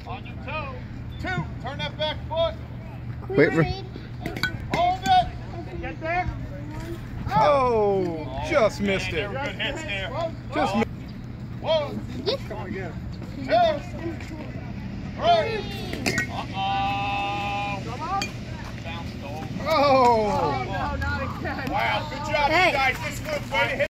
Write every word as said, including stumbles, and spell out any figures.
On your toe. Two. Turn that back foot. Wait for. Hold it. Get there. Oh, just man, missed it. There were good hits there. Just missed. One. Come on, get him. Two. Three. Uh-oh. Come on. Bounced over. Oh. Oh, no, not again. Wow, good job, Hey. you guys. This was way to hit.